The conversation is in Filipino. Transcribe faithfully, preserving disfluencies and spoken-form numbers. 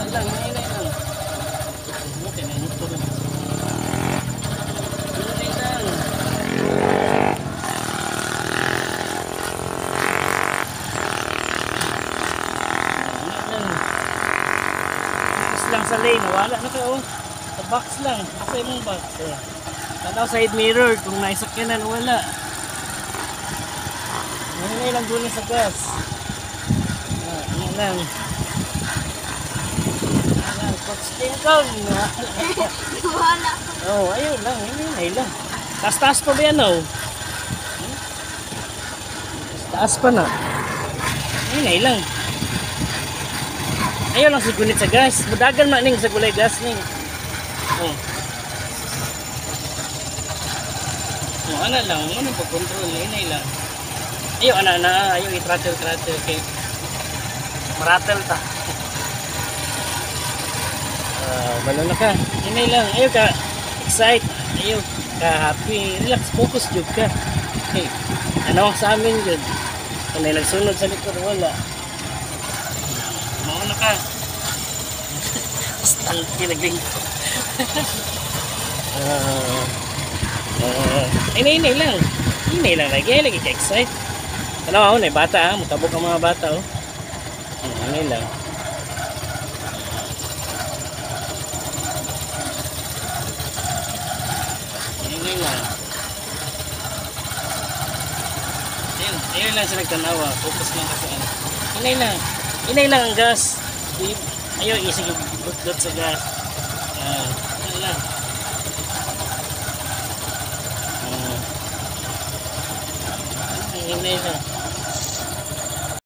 lang, hinay lang. Okay na, ito lang. Hinay lang. Lang sa lane, wala na ka oh. Sa box lang, sa imong box. Oh. Tanaw side mirror kung naisakyanan wala. Ngayon lang doon sa gas. Ah, ano lang. Ayan, coach Lincoln. Wala. Oh, ayun lang, hinay lang. Taas-taas pa ba yan oh? Hmm? Taas pa na. Hinay lang. Ayaw lang sigunit sa gas. Mudagan man ning sa gulay gas ning. Oh. Oh, ana lang, ano pag-control inay lang. Ayaw ana na, ayaw i-throttle throttle kay maratel ta. Ah, balo na ka. Inay lang, ayaw ka excite, ayaw ka happy, relax, focus jud ka. Hey, ano sa amin jud. Kung may nagsunod sa likod wala. Mauna ka. Stalky nagling ko. uh, uh, inay inay lang. Inay lang lagi. Lagi ka-excite. Ano ako na bata ha. Mutabok ang mga bata oh. Uh, inay lang. Inay lang. Ayun. Ayun lang sa nagtanawa. Focus lang kasi ano. Inay lang. Inay lang ang gas. Ayaw isig yung gut-gut sa gas. Ah, ano lang. Ah. Inay lang.